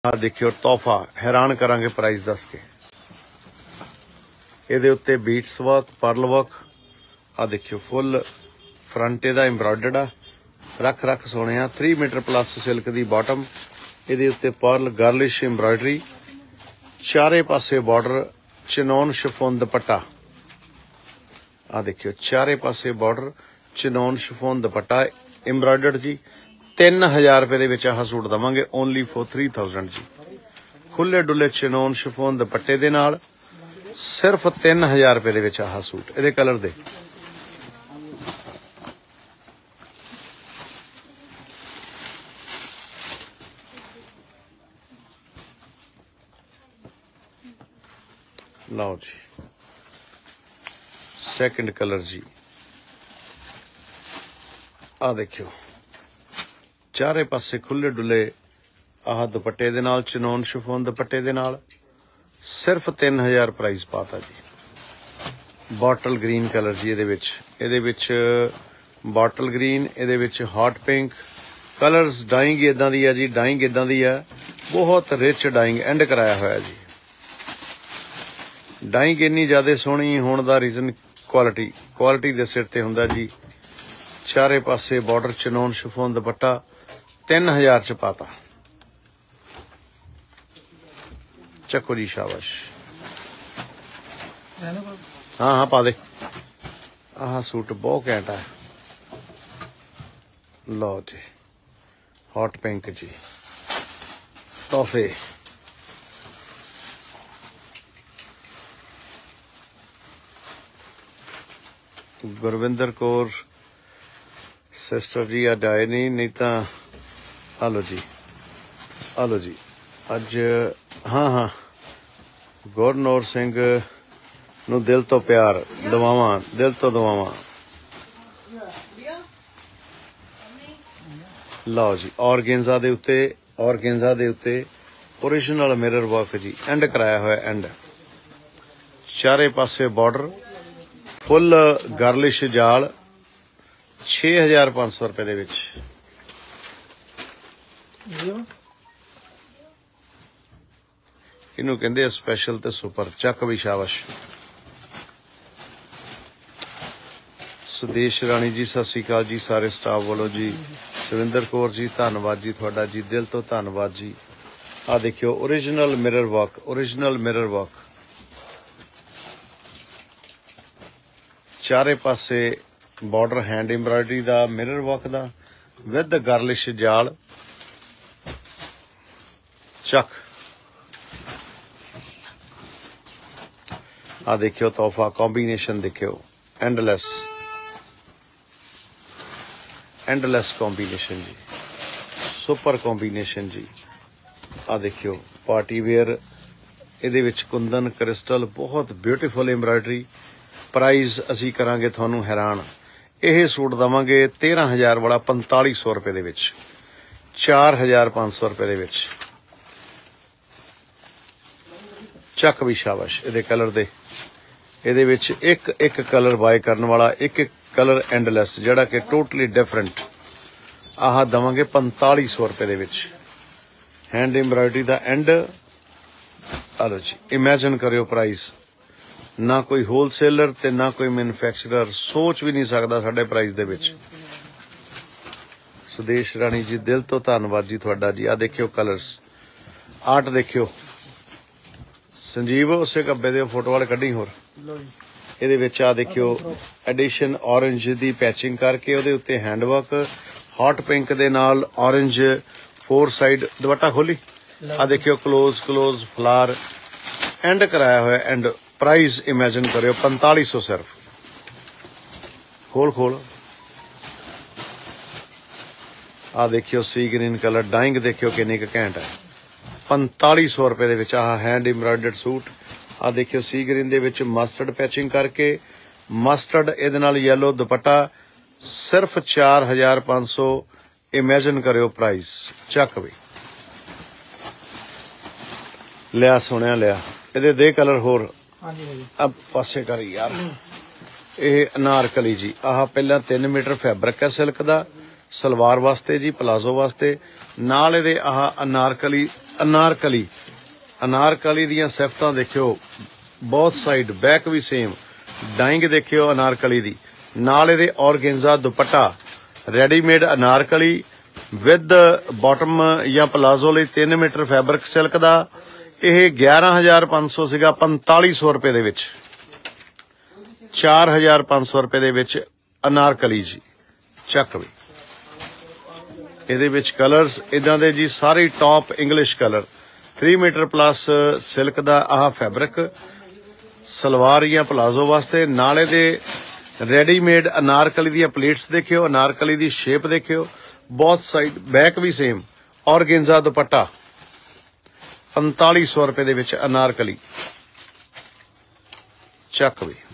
आ देखियो तोहफा हैरान करांगे प्राइस दस के। ਇਹਦੇ ਉੱਤੇ बीट्स वर्क पर्ल वर्क आ देखियो फुल फ्रंट ਇਹਦਾ एम्ब्रॉयडर्ड आ रख रख सोने 3 मीटर प्लस सिल्क दी बॉटम। ਇਹਦੇ ਉੱਤੇ पर्ल गर्लिश एम्ब्रॉयडरी चारे पासे बॉर्डर चिनौन शिफोन दुपट्टा। आ देखियो चारे पासे border chinon chiffon dupatta embroidered जी। 3000 रुपए दे विच आह सूट दवांगे ओनली फॉर 3000 जी। खुले डुले चिनौन शिफोन दुपट्टे दे नाल सिर्फ 3000 रुपए दे विच आह सूट। इहदे कलर दे लो जी सेकंड कलर जी। आ देखियो चारे पासे खुले डुले आह दुपट्टे दे नाल चिनौन शिफोन दुपट्टे दे नाल सिर्फ 3000 प्राइस पाता जी। बॉटल ग्रीन कलर जी ਇਹਦੇ ਵਿੱਚ बॉटल ग्रीन ਇਹਦੇ ਵਿੱਚ हॉट पिंक कलर्स डाइंग इदां दी है जी। डाइंग इदां दी है बहुत रिच डाइंग एंड कराया होया जी। डाइंग इन्नी ज़्यादा सोहनी होने का रीजन क्वालिटी दे सिर ते हुंदा जी। चारे पासे बॉर्डर चिनौन शिफोन दुपट्टा 3000 च पाता। चको जी शाबाश। हाँ हाँ पा दे। आह सूट बहुत घैंट है। लो जी हॉट पिंक जी तोहफे। गुरविंदर कौर सिस्टर जी अज आए नहीं तो आलो जी अज। हाँ हाँ गुरनौर सिंह नू दिल तो प्यार दुआवां दिल तो दुआवां। लो जी ऑर्गेन्जा दे उत्ते ओरिजिनल मिरर वर्क जी एंड कराया हुआ एंड। चारे पासे बॉर्डर फुल गर्लिश जाल 6500 रुपए दे विच। इनू कहंदे स्पैशल ते सुपर। चक भी शाबाश। सुदेश राणी जी सत श्री अकाल जी सारे स्टाफ वालों जी। सुविंदर कौर जी धन्नवाद जी तुहाडा जी दिल तो धन्नवाद जी। आ देखियो ओरिजिनल मिरर वर्क चारे पासे बॉर्डर हैंड एम्ब्रॉयडरी दा मिरर वर्क दा विद गर्लिश जाल। चक आ देखियो तोहफा कॉम्बिनेशन देखियो एंडलेस कॉम्बिनेशन जी सुपर कॉम्बिनेशन जी। आ देखियो पार्टी वेयर इहदे विच कुंदन क्रिस्टल बहुत ब्यूटीफुल एम्ब्रॉयडरी। प्राइस असी करांगे थानू हैरान। यह सूट देवांगे 13000 वाला 4500 रुपए दे विच 4500 रुपए दे विच। चक भी शाबाश। इहदे कलर दे इहदे विच एक कलर बाय करने वाला एक कलर एंडलेस जिहड़ा कि टोटली डिफरेंट आह देवांगे 4500 रुपए दे विच। हैंड एम्ब्रॉयडरी दा एंड। आलो जी इमेजिन करियो प्राइस ना कोई होलसेलर ते ना कोई मैन्युफैक्चरर सोच भी नहीं सकता साडे प्राइस दे विच। सुदेश राणी जी दिल तो धन्नवाद जी तुहाडा जी। आ देखियो कलर्स आर्ट देखियो संजीव उसे कब्बे दे फोटो वाले कड्डी होर। ਇਹਦੇ ਵਿੱਚ आ देखियो एडिशन ऑरेंज दी पैचिंग करके ਉਹਦੇ ਉੱਤੇ हैंड वर्क हॉट पिंक दे नाल ऑरेंज 4 साइड दुपट्टा खोली। आ देखियो क्लोज फ्लावर एंड कराया हुआ एंड। प्राइस इमेजिन करियो 4500 सिर्फ। खोल आ देखियो सी ग्रीन कलर डाइंग देखियो कितनी घैंट है। 4500 रुपए दे विच आह हैंड एम्ब्रॉयडर्ड सूट। आ देखियो सी ग्रीन दे विच मस्टर्ड पैचिंग करके मस्टर्ड इहदे नाल येलो दुपट्टा सिर्फ 4500। इमेजिन करियो प्राइस। चक भी लिया सोनिया लिया। इहदे दे कलर होर अब पासे कर यार। यह अनारकली जी आह पहला 3 मीटर फैब्रिक है सिल्क का सलवार वास्ते जी प्लाजो वास्ते नाल इहदे आह अनारकली ਅਨਾਰਕਲੀ ਅਨਾਰਕਲੀ ਦੀਆਂ ਸਿਫਤਾਂ ਦੇਖਿਓ, ਬਹੁਤ ਸਾਈਡ ਬੈਕ ਵੀ ਸੇਮ, ਡਾਇੰਗ ਦੇਖਿਓ ਅਨਾਰਕਲੀ ਦੀ, ਨਾਲ ਇਹਦੇ organza dupatta readymade Anarkali with bottom ਜਾਂ ਪਲਾਜ਼ੋ ਲਈ 3 ਮੀਟਰ ਫੈਬਰਿਕ ਸਿਲਕ ਦਾ। ਇਹ 11,500 ਸੀਗਾ, 4500 ਰੁਪਏ ਦੇ ਵਿੱਚ, 4,500 ਰੁਪਏ ਦੇ ਵਿੱਚ ਅਨਾਰਕਲੀ ਜੀ। ਚੱਕ ਵੀ ਇਹਦੇ ਵਿੱਚ ਕਲਰਸ ਇਦਾਂ ਦੇ ਜੀ, ਸਾਰੇ top English colour. 3 metre plus silk ਦਾ ਆਹ ਫੈਬਰਿਕ ਸਲਵਾਰ ਜਾਂ ਪਲਾਜ਼ੋ ਵਾਸਤੇ, ਨਾਲ ਇਹਦੇ ਰੈਡੀਮੇਡ ਅਨਾਰਕਲੀ ਦੀਆਂ ਪਲੇਟਸ ਦੇਖਿਓ, ਅਨਾਰਕਲੀ ਦੀ ਸ਼ੇਪ ਦੇਖਿਓ, ਬਹੁਤ ਸਾਈਡ ਬੈਕ ਵੀ ਸੇਮ, ਔਰਗेन्जा ਦੁਪੱਟਾ 4500 ਰੁਪਏ ਦੇ ਵਿੱਚ ਅਨਾਰਕਲੀ। ਚੱਕ ਵੀ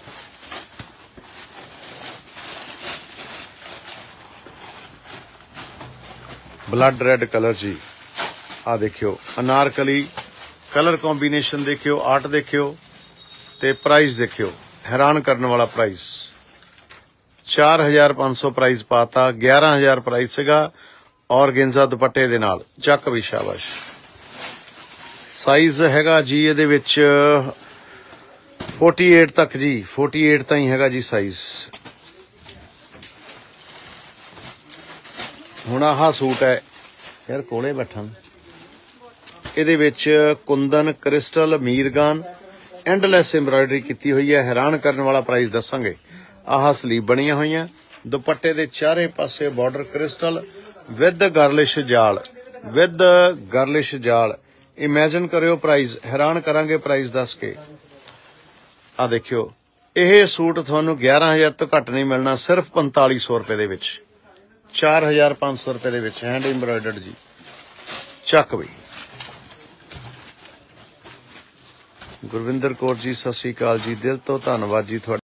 ਬਲੱਡ ਰੈਡ ਕਲਰ ਜੀ, ਆ ਦੇਖਿਓ ਅਨਾਰਕਲੀ ਕਲਰ ਕੰਬੀਨੇਸ਼ਨ ਦੇਖਿਓ, ਆਰਟ ਦੇਖਿਓ ਤੇ ਪ੍ਰਾਈਸ ਦੇਖਿਓ, हैरान करने वाला प्राइस। 4,500 प्राइस पाता, 11,000 प्राइस सीगा ऑर्गेन्जा दुपट्टे दे नाल। चक भी शाबाश। साइज हैगा जी इहदे विच 48 तक जी, 48 ताईं हैगा जी साइज। हुण आह सूट है यार, कोले बैठा, इहदे विच कुंदन क्रिस्टल मीरगान एंडलैस एम्ब्रॉयडरी की हुई है। हैरान करने वाला प्राइस दसांगे। आह स्लीव बनिया हुई, दुपट्टे दे चारे पासे बॉर्डर क्रिस्टल विद गर्लिश जाल, विद गर्लिश जाल। इमेजिन करियो प्राइस, हैरान करांगे प्राइस दस के। आ देखियो यह सूट थानू 11,000 तो घट नहीं मिलना, सिर्फ 4500 रुपए दे विच, 4,500 रुपए दे विच हैंड एम्ब्रॉयडर्ड जी। चक भी गुरविंदर कौर जी, सत श्री अकाल जी, दिल तो धन्नवाद जी।